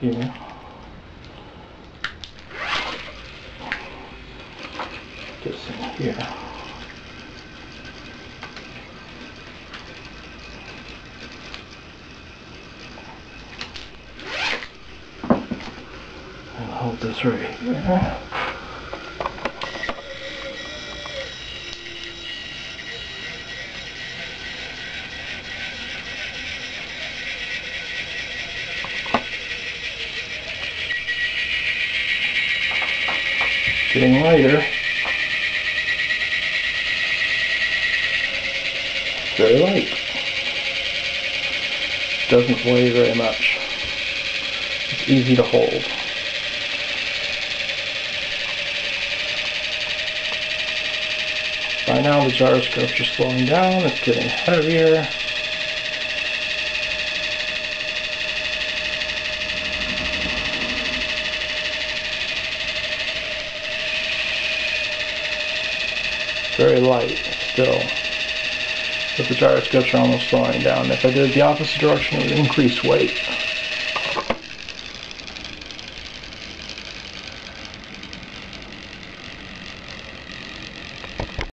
here. This in here. And hold this right here. Getting lighter. Very light. Doesn't weigh very much. It's easy to hold. By now the gyroscopes are slowing down, it's getting heavier. Very light still, but the gyroscopes are almost slowing down. If I did the opposite direction, it would increase weight.